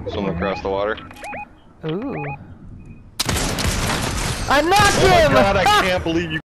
Swim across the water. Ooh. I knocked him! Oh my god, I can't believe you